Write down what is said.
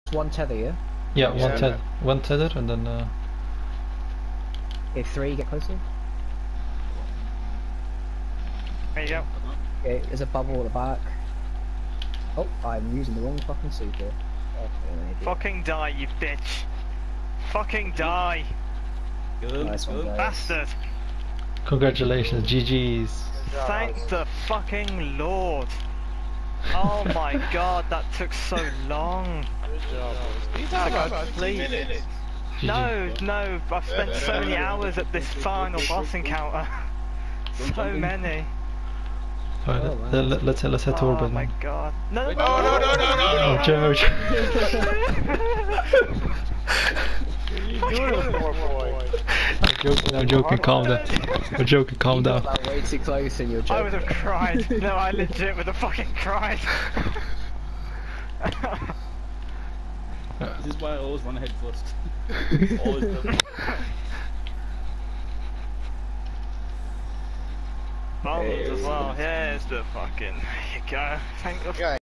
One tether, yeah? Yeah, one tether and then Okay, 3, get closer. There you go. Okay, there's a bubble at the back. Oh, I'm using the wrong fucking super. Okay, I'm an idiot. Fucking die, you bitch. Fucking die. Good, Nice one, good. guys. Bastard. congratulations, GG's. Thank the fucking Lord. Oh my god, that took so long. Please. GG. No, I've spent so many hours at this final boss encounter. So many. Alright, let's head to Oh orbit my now. god. No, Oh, George. I'm joking, calm down. I'm joking, calm You down. got that way too close and you're joking. I would have cried. No, I legit would have fucking cried. This is why I always run ahead first. Always do. Bombs as well. Here's the fucking. Here you go. Thank the.